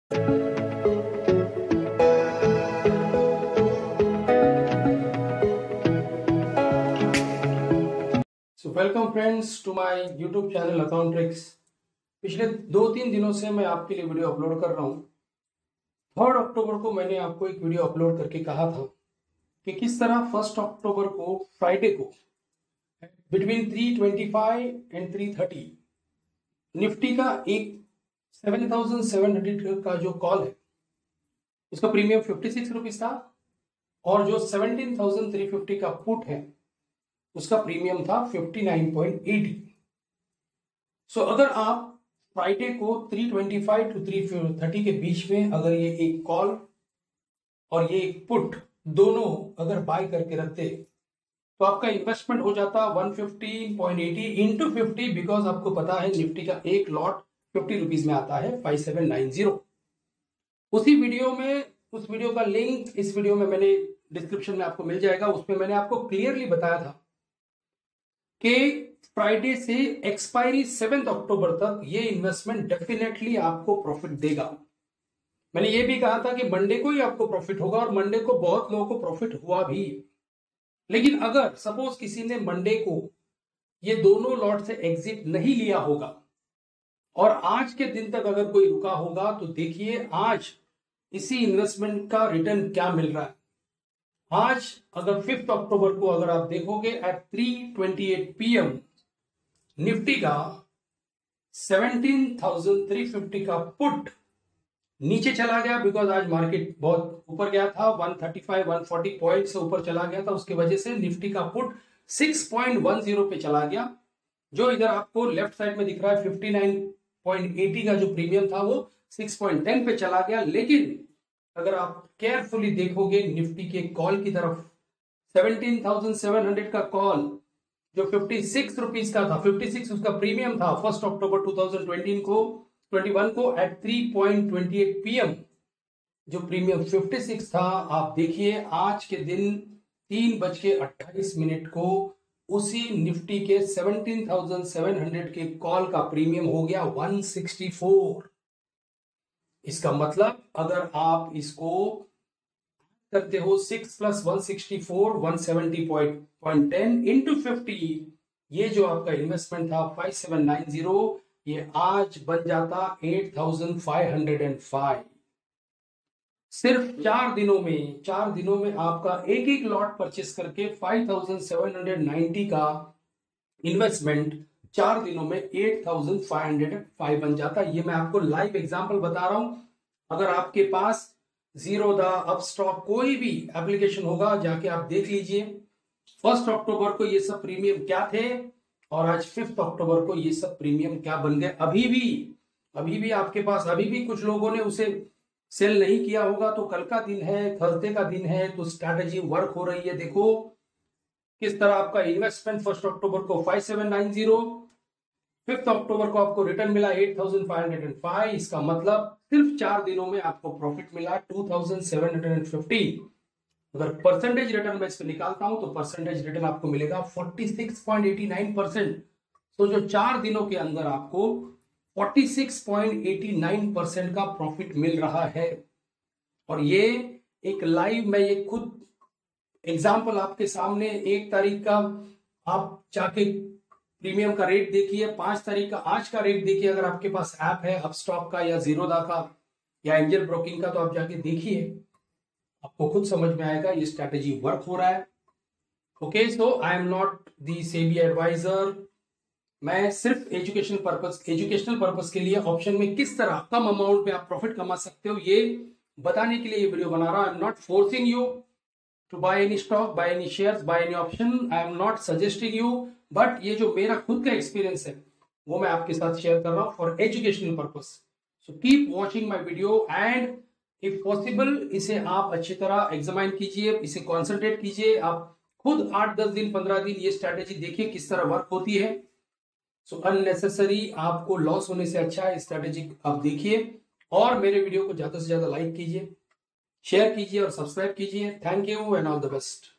So welcome friends to my YouTube channel account tricks. पिछले 2-3 दिनों से मैं आपके लिए वीडियो अपलोड कर रहा हूँ। 3 अक्टूबर को मैंने आपको एक वीडियो अपलोड करके कहा था कि किस तरह 1 अक्टूबर को फ्राइडे को बिटवीन 325 एंड 330 निफ्टी का एक 7700 का जो कॉल है उसका प्रीमियम 56 रुपीज था और जो 17350 का पुट है उसका प्रीमियम था 59.80। सो अगर आप फ्राइडे को 325 टू 330 के बीच में अगर ये एक कॉल और ये एक पुट दोनों अगर बाय करके रखते तो आपका इन्वेस्टमेंट हो जाता 115.80 इंटू 50, बिकॉज आपको पता है निफ्टी का एक लॉट 50 रुपीज में आता है 5790। उसी वीडियो में उस वीडियो का लिंक इस वीडियो में मैंने डिस्क्रिप्शन में आपको मिल जाएगा। उसमें मैंने आपको क्लियरली बताया था कि फ्राइडे से एक्सपायरी 7 अक्टूबर तक ये इन्वेस्टमेंट डेफिनेटली आपको प्रॉफिट देगा। मैंने ये भी कहा था कि मंडे को ही आपको प्रॉफिट होगा और मंडे को बहुत लोगों को प्रॉफिट हुआ भी। लेकिन अगर सपोज किसी ने मंडे को ये दोनों लॉट से एग्जिट नहीं लिया होगा और आज के दिन तक अगर कोई रुका होगा तो देखिए आज इसी इन्वेस्टमेंट का रिटर्न क्या मिल रहा है। आज अगर 5 अक्टूबर को अगर आप देखोगे एट 3:28 PM निफ्टी का 17,350 का पुट नीचे चला गया, बिकॉज आज मार्केट बहुत ऊपर गया था, 135-140 पॉइंट से ऊपर चला गया था। उसकी वजह से निफ्टी का पुट 6.10 पे चला गया। जो इधर आपको लेफ्ट साइड में दिख रहा है 59.80 का जो प्रीमियम था वो 6.10 पे चला गया। लेकिन अगर आप केयरफुली देखोगे निफ्टी के कॉल की तरफ 17,700 का कॉल जो 56 रुपीज का था, 56 उसका प्रीमियम था 1 अक्टूबर 2021 को एट 3:28 PM जो प्रीमियम 56 था। आप देखिए आज के दिन 3:28 को उसी निफ्टी के 17,700 के कॉल का प्रीमियम हो गया 164। इसका मतलब अगर आप इसको करते हो 6 + 164 170.10 इंटू 50, ये जो आपका इन्वेस्टमेंट था 5790, ये आज बन जाता 8505। सिर्फ 4 दिनों में आपका एक एक लॉट परचेस करके 5790 का इन्वेस्टमेंट 4 दिनों में 8505 बन जाता। ये मैं आपको लाइव एग्जांपल बता रहा हूं। अगर आपके पास जीरोधा, अपस्टॉक कोई भी एप्लीकेशन होगा जाके आप देख लीजिए 1 अक्टूबर को ये सब प्रीमियम क्या थे और आज 5 अक्टूबर को ये सब प्रीमियम क्या बन गए। अभी भी आपके पास अभी भी कुछ लोगों ने उसे सेल नहीं किया होगा, तो कल का दिन है, थर्सडे का दिन है, तो स्ट्रैटेजी वर्क हो रही है। देखो किस तरह आपका इन्वेस्टमेंट 1 अक्टूबर को 5790, 5 अक्टूबर को आपको रिटर्न मिला 8505। इसका मतलब सिर्फ 4 दिनों में आपको प्रॉफिट मिला 2750। अगर परसेंटेज रिटर्न मैं इस पे निकालता हूं तो परसेंटेज रिटर्न आपको मिलेगा 46.89%। तो जो 4 दिनों के अंदर आपको 46.89% का प्रॉफिट मिल रहा है। और ये एक लाइव मैं ये खुद एग्जाम्पल आपके सामने 1 तारीख का आप जाके प्रीमियम का रेट देखिए, 5 तारीख का आज का रेट देखिए। अगर आपके पास ऐप है अपस्टॉक का या जीरोधा का या एंजल ब्रोकिंग का तो आप जाके देखिए, आपको खुद समझ में आएगा ये स्ट्रैटेजी वर्क हो रहा है। Okay, so I am not the SEBI adviser. मैं सिर्फ एजुकेशनल पर्पस के लिए ऑप्शन में किस तरह कम अमाउंट पे आप प्रॉफिट कमा सकते हो ये बताने के लिए ये वीडियो बना रहा हूं। I am not forcing you to buy any stock, buy any shares, buy any option. I am not suggesting you, but ये जो मेरा खुद का एक्सपीरियंस है वो मैं आपके साथ शेयर कर रहा हूँ for educational purpose. So keep watching my video and if possible इसे आप अच्छी तरह एग्जामाइन कीजिए, इसे कॉन्सेंट्रेट कीजिए। आप खुद 8-10 दिन 15 दिन ये स्ट्रैटेजी देखिए किस तरह वर्क होती है। सो अननेसेसरी आपको लॉस होने से अच्छा है स्ट्रैटेजी आप देखिए और मेरे वीडियो को ज्यादा से ज्यादा लाइक कीजिए, शेयर कीजिए और सब्सक्राइब कीजिए। Thank you and all the best.